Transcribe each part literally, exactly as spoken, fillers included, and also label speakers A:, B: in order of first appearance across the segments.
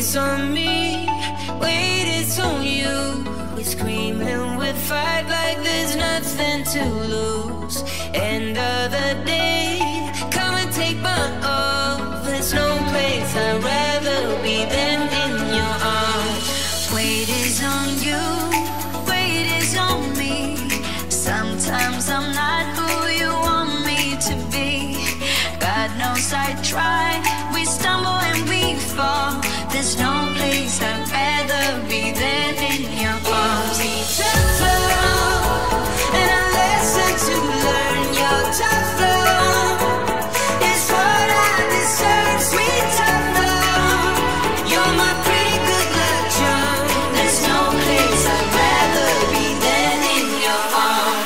A: is on me, weight is on you. We scream and we fight like there's nothing to lose. End of the day, come and take my all. There's no place I'd rather be than in your arms. Weight is on you, weight is on me. Sometimes I'm not who you want me to be. God knows I try, we stumble and we fall. There's no place I'd rather be than in your arms. Each other, and a lesson to learn. Your tough love is what I deserve. Sweet tough love, you're my pretty good luck charm. There's no place I'd rather be than in your arms.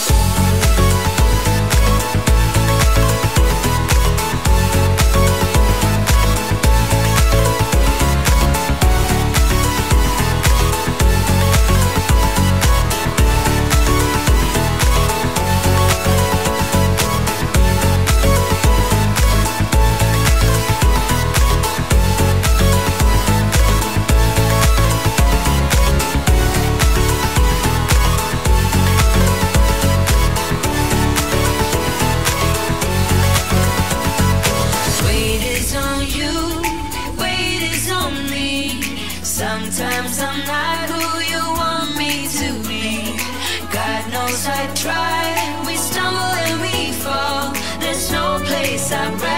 A: Sometimes I'm not who you want me to be. God knows I try, we stumble and we fall. There's no place I'd rather